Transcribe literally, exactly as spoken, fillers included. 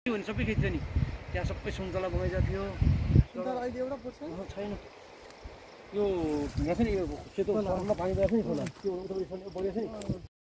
भने सबै खेती थियो नि त्यहाँ सबै सुन्तला बगैँचा थियो सुन्तला अहिले एउटा पर्छ छैन यो यहाँ छ नि यो सेतो पानी गएको छ नि खोला त्यो उता बढेको छ नि